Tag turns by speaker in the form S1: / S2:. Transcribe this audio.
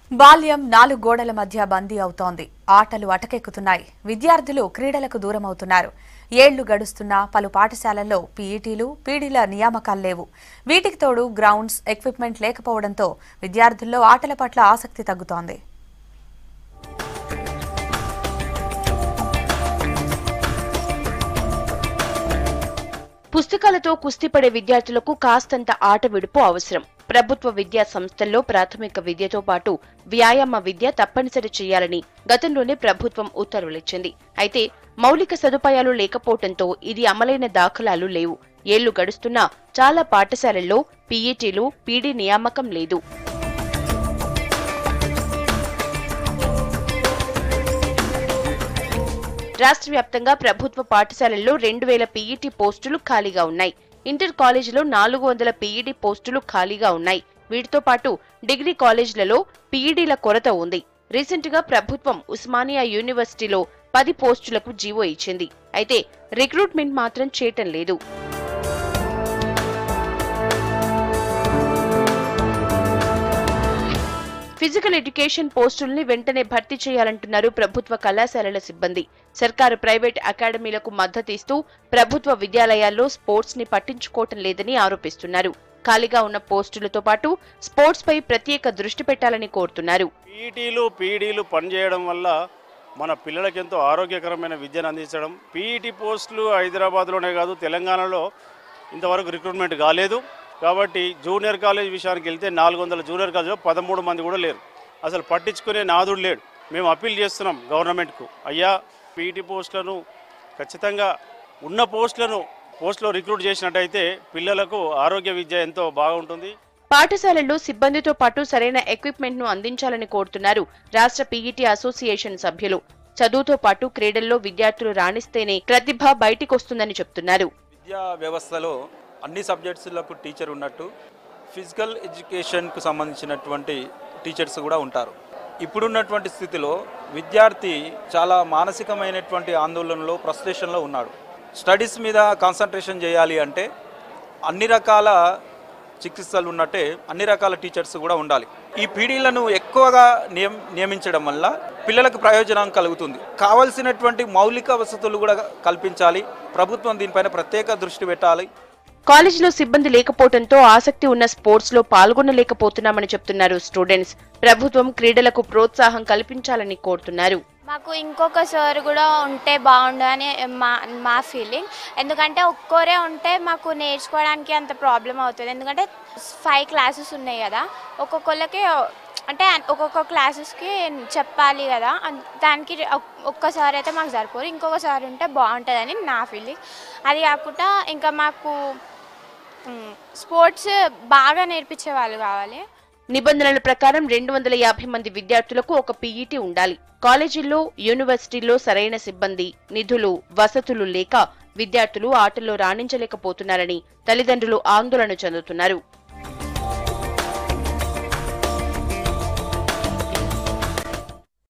S1: బాల్యం నాలుగు గోడల మధ్య బందీ అవుతోంది. ఆటలు అటకెక్కుతున్నాయి. విద్యార్థులు క్రీడలకు దూరం అవుతున్నారు. ఏళ్లు గడుస్తున్నా పలు పాఠశాలల్లో పీఈటీలు, పీడీల నియామకాలు లేవు. వీటికి తోడు గ్రౌండ్స్, ఎక్విప్మెంట్ లేకపోవడంతో విద్యార్థుల్లో ఆటల పట్ల ఆసక్తి తగ్గుతోంది.
S2: పుస్తకాలతో కుస్తీపడే విద్యార్థులకు కాస్తంత ఆట విడుపు అవసరం. ప్రభుత్వ విద్యా సంస్థల్లో ప్రాథమిక విద్యతో పాటు వ్యాయామ విద్య తప్పనిసరి చేయాలని గతంలోనే ప్రభుత్వం ఉత్తర్వులిచ్చింది. అయితే మౌలిక సదుపాయాలు లేకపోవడంతో ఇది అమలైన దాఖలాలు లేవు. ఏళ్లు గడుస్తున్నా చాలా పాఠశాలల్లో పీఈటీలు, పీడీ నియామకం లేదు. రాష్ట్ర వ్యాప్తంగా ప్రభుత్వ పాఠశాలల్లో 2000 పీఈటీ పోస్టులు ఖాళీగా ఉన్నాయి. ఇంటర్ కాలేజీలో 400 పీఈడీ పోస్టులు ఖాళీగా ఉన్నాయి. వీటితో పాటు డిగ్రీ కాలేజీలలో పీఈడీల కొరత ఉంది. రీసెంట్ గా ప్రభుత్వం ఉస్మానియా యూనివర్సిటీలో 10 పోస్టులకు జీవో ఇచ్చింది. అయితే రిక్రూట్మెంట్ మాత్రం చేయటం లేదు. ఫిజికల్ ఎడ్యుకేషన్ పోస్టుల్ని వెంటనే భర్తీ చేయాలంటున్నారు ప్రభుత్వ కళాశాలల సిబ్బంది. సర్కారు, ప్రైవేట్ అకాడమీలకు మద్దతిస్తూ ప్రభుత్వ విద్యాలయాల్లో స్పోర్ట్స్ ని పట్టించుకోవటం లేదని ఆరోపిస్తున్నారు. ఖాళీగా ఉన్న పోస్టులతో పాటు స్పోర్ట్స్ పై ప్రత్యేక దృష్టి పెట్టాలని కోరుతున్నారు.
S3: పీఈటీలు, పీడీలు పనిచేయడం వల్ల మన పిల్లలకి ఎంతో ఆరోగ్యకరమైన విద్యను అందించడం. పీఈటీ పోస్టులు హైదరాబాద్లోనే కాదు, తెలంగాణలో ఇంతవరకు రిక్రూట్మెంట్ కాలేదు. కాబట్టి జూనియర్ కాలేజ్ విషయానికి వెళ్తే 400 జూనియర్ కాలేజ్లో 13 మంది కూడా లేరు. అసలు పట్టించుకునే నాదుడు లేడు. మేము అప్పీల్ చేస్తున్నాం గవర్నమెంట్కు, అయ్యా పీఈటీ పోస్టులను ఖచ్చితంగా ఉన్న పోస్టులో రిక్రూట్ చేసినట్టయితే పిల్లలకు ఆరోగ్య విద్య ఎంతో బాగుంటుంది.
S2: పాఠశాలల్లో సిబ్బందితో పాటు సరైన ఎక్విప్మెంట్ ను అందించాలని కోరుతున్నారు రాష్ట్ర పీఈటీ అసోసియేషన్ సభ్యులు. చదువుతో పాటు క్రీడల్లో విద్యార్థులు రాణిస్తేనే ప్రతిభ బయటికొస్తుందని చెప్తున్నారు.
S4: విద్యా వ్యవస్థలో అన్ని సబ్జెక్ట్స్లకు టీచర్ ఉన్నట్టు ఫిజికల్ ఎడ్యుకేషన్కు సంబంధించినటువంటి టీచర్స్ కూడా ఉంటారు. ఇప్పుడున్నటువంటి స్థితిలో విద్యార్థి చాలా మానసికమైనటువంటి ఆందోళనలో, ఫ్రస్ట్రేషన్లో ఉన్నాడు. స్టడీస్ మీద కాన్సన్ట్రేషన్ చేయాలి అంటే అన్ని రకాల చికిత్సలు ఉన్నట్టే అన్ని రకాల టీచర్స్ కూడా ఉండాలి. ఈ పీడీలను ఎక్కువగా నియమించడం వల్ల పిల్లలకు ప్రయోజనం కలుగుతుంది. కావలసినటువంటి మౌలిక వసతులు కూడా కల్పించాలి. ప్రభుత్వం దీనిపైన ప్రత్యేక దృష్టి పెట్టాలి.
S2: కాలేజీలో సిబ్బంది లేకపోవడంతో ఆసక్తి ఉన్న స్పోర్ట్స్ లో పాల్గొనలేకపోతున్నామని చెప్తున్నారు స్టూడెంట్స్. ప్రభుత్వం క్రీడలకు ప్రోత్సాహం కల్పించాలని కోరుతున్నారు.
S5: మాకు ఇంకొక సార్ కూడా ఉంటే బాగుండు అని మా ఫీలింగ్. ఎందుకంటే ఒక్కరే ఉంటే మాకు నేర్చుకోవడానికి అంత ప్రాబ్లం అవుతుంది. ఎందుకంటే 5 క్లాసెస్ ఉన్నాయి కదా, ఒక్కొక్కళ్ళకి అంటే ఒక్కొక్క క్లాసెస్కి చెప్పాలి కదా, దానికి ఒక్కసారి అయితే మాకు సరిపోరు. ఇంకొకసారి ఉంటే బాగుంటుందని నా ఫీలింగ్. అది కాకుండా ఇంకా మాకు స్పోర్ట్స్ బాగా నేర్పించే వాళ్ళు కావాలి.
S2: నిబంధనల ప్రకారం 250 మంది విద్యార్థులకు ఒక పీఈటీ ఉండాలి. కాలేజీల్లో, యూనివర్సిటీల్లో సరైన సిబ్బంది, నిధులు, వసతులు లేక విద్యార్థులు ఆటల్లో రాణించలేకపోతున్నారని తల్లిదండ్రులు ఆందోళన చెందుతున్నారు.